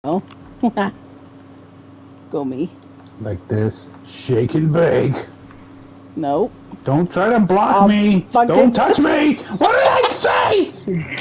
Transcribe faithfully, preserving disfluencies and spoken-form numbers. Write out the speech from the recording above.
Oh. Go me. Like this. Shake and bake. No. Don't try to block I'll me. fucking- Don't touch me. What did I say?